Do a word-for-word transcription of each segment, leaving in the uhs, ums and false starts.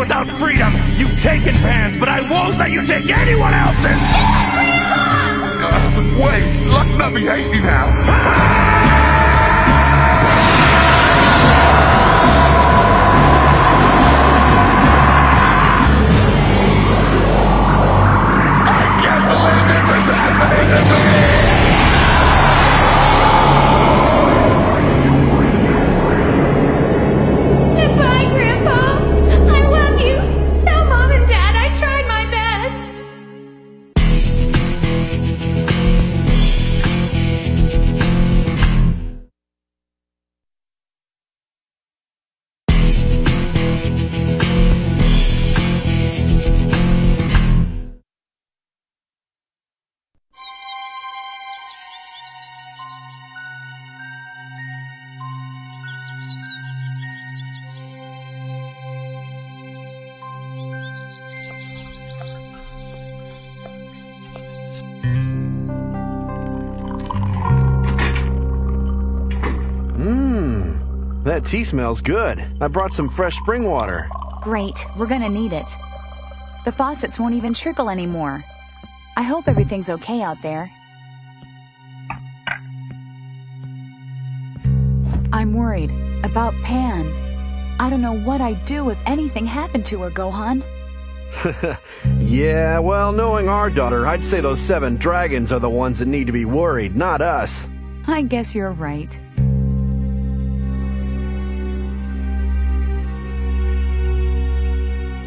without freedom! You've taken Pan's, but I won't let you take anyone else's! Uh, wait, let's not be hasty now! Goodbye, Grandpa. I love you. Tell Mom and Dad I tried my best. That tea smells good. I brought some fresh spring water. Great, we're gonna need it. The faucets won't even trickle anymore. I hope everything's okay out there. I'm worried about Pan. I don't know what I'd do if anything happened to her, Gohan. Yeah, well, knowing our daughter, I'd say those seven dragons are the ones that need to be worried, not us. I guess you're right.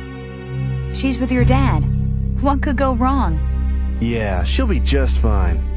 She's with your dad. What could go wrong? Yeah, she'll be just fine.